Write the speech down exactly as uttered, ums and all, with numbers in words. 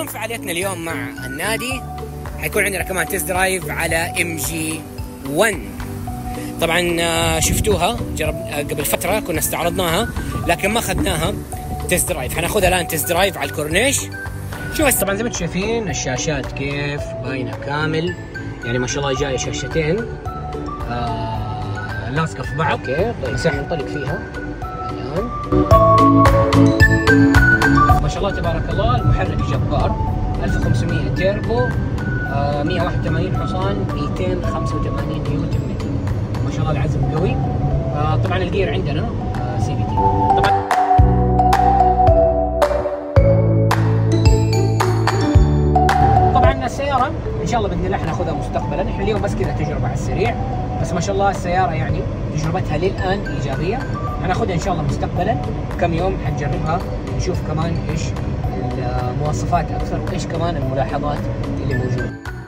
فعاليتنا اليوم مع النادي حيكون عندنا كمان تيست درايف على ام جي واحد. طبعا شفتوها جرب قبل فتره كنا استعرضناها لكن ما اخذناها تيست درايف، حناخذها الان تيست درايف على الكورنيش. شوف طبعا زي ما انتم شايفين الشاشات كيف باينه كامل، يعني ما شاء الله جايه شاشتين آه لاصقه في بعض. اوكي طيب بس ننطلق فيها الان. ما شاء الله تبارك الله المحرك جبار، ألف وخمسمية تيربو، آه مية وواحد وثمانين حصان، مئتين وخمسة وثمانين نيوتن متر. ما شاء الله العزم قوي. آه طبعا الجير عندنا آه سي في تي. طبعا طبعا السياره ان شاء الله باذن الله حناخذها مستقبلا، احنا اليوم بس كذا تجربه على السريع، بس ما شاء الله السياره يعني تجربتها للان ايجابيه. حناخذها ان شاء الله مستقبلا كم يوم حنجربها نشوف كمان ايش المواصفات اكثر وايش كمان الملاحظات اللي موجوده.